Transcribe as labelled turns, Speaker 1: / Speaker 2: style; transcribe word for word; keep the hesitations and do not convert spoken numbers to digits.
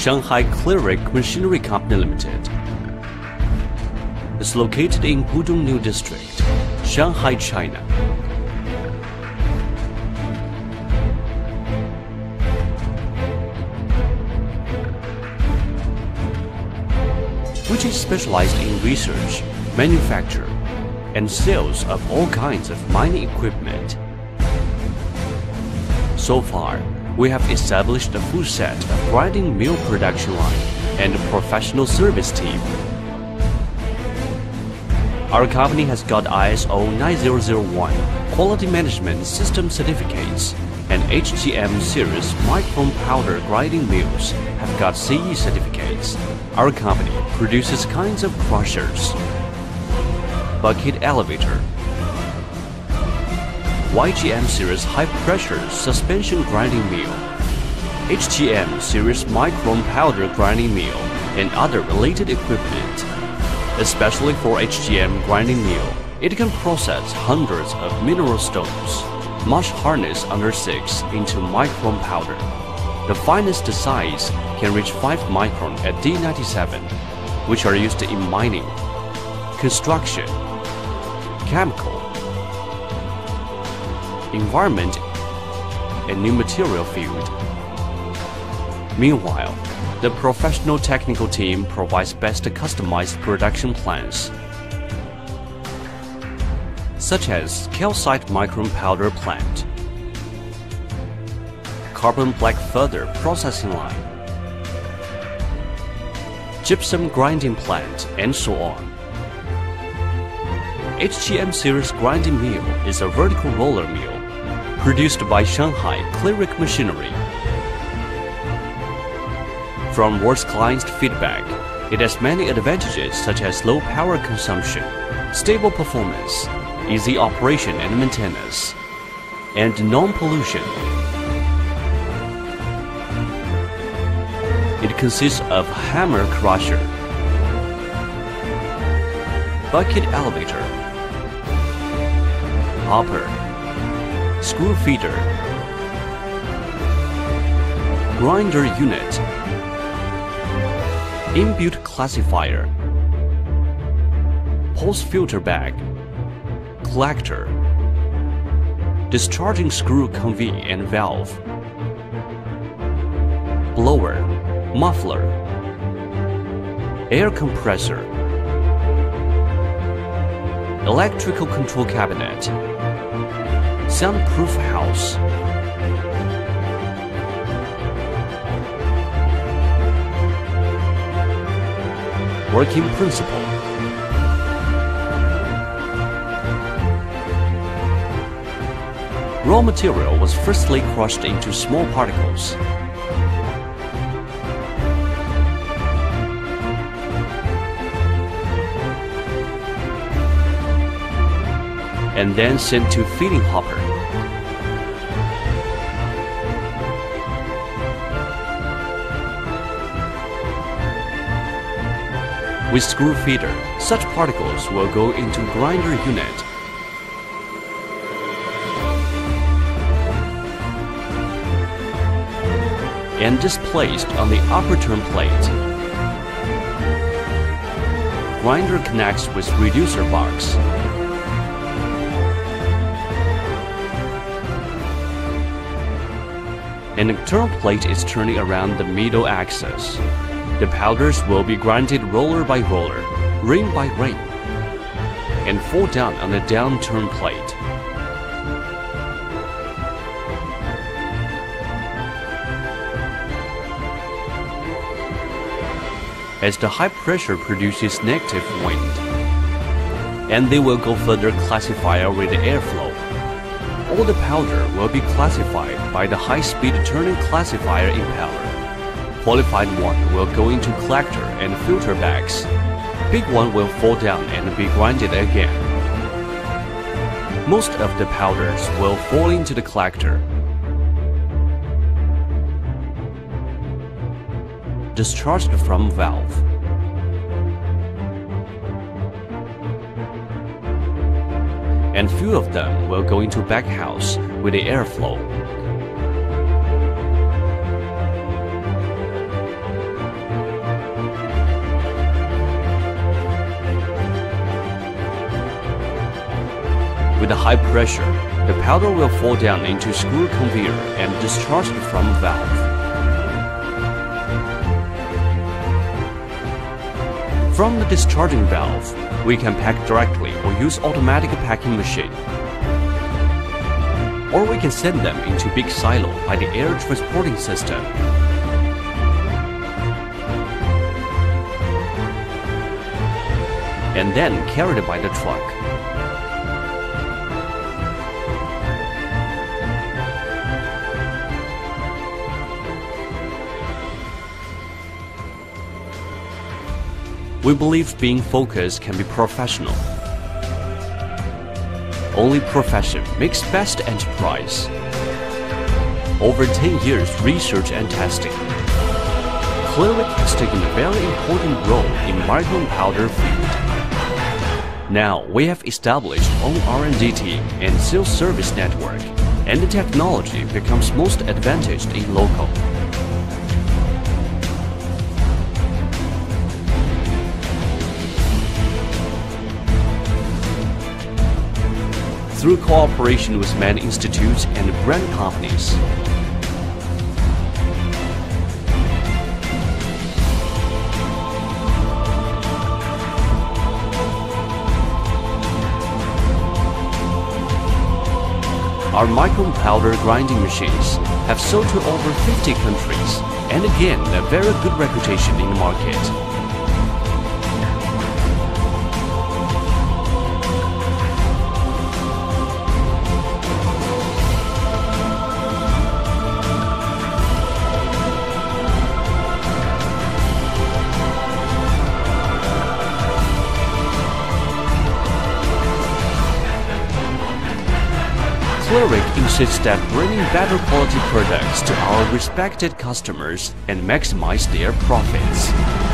Speaker 1: Shanghai-Clirik Machinery Company Limited. It's located in Pudong New District, Shanghai, China. Which is specialized in research, manufacture, and sales of all kinds of mining equipment. So far, we have established a full set of grinding mill production line and a professional service team. Our company has got I S O nine thousand one Quality Management System certificates, and H G M series micron powder grinding mills have got C E certificates. Our company produces kinds of crushers, bucket elevator, Y G M series high pressure suspension grinding mill, H G M series micron powder grinding mill, and other related equipment. Especially for H G M grinding mill, it can process hundreds of mineral stones, much hardness under six, into micron powder. The finest size can reach five micron at D ninety-seven, which are used in mining, construction, chemical, environment, and new material field. Meanwhile, the professional technical team provides best customized production plans, such as calcite micron powder plant, carbon black feather processing line, gypsum grinding plant, and so on. H G M series grinding mill is a vertical roller mill produced by Shanghai-Clirik Machinery. From works clients' feedback, it has many advantages such as low power consumption, stable performance, easy operation and maintenance, and non-pollution. It consists of hammer crusher, bucket elevator, hopper, screw feeder, grinder unit, inbuilt classifier, pulse filter bag, collector, discharging screw convey and valve, blower, muffler, air compressor, electrical control cabinet, soundproof house, working principle. Raw material was firstly crushed into small particles. And then sent to feeding hopper. With screw feeder, such particles will go into grinder unit. And displaced on the upper turn plate. Grinder connects with reducer box. And the turn plate is turning around the middle axis. The powders will be grinded roller by roller, ring by ring, and fall down on the down turn plate. As the high pressure produces negative wind, and they will go further classifier with the airflow. All the powder will be classified by the high-speed turning classifier impeller. Qualified one will go into collector and filter bags. Big one will fall down and be grinded again. Most of the powders will fall into the collector. Discharged from valve. And few of them will go into baghouse with the airflow. At high pressure, the powder will fall down into screw conveyor and discharged from a valve. From the discharging valve, we can pack directly or use automatic packing machine. Or we can send them into big silo by the air transporting system. And then carried by the truck. We believe being focused can be professional. Only profession makes best enterprise. Over ten years research and testing, Clirik has taken a very important role in micron powder field. Now we have established own R and D team and sales service network, and the technology becomes most advantaged in local. Through cooperation with many institutes and brand companies, our micron powder grinding machines have sold to over fifty countries and again a very good reputation in the market. Clirik insists that bringing better quality products to our respected customers and maximize their profits.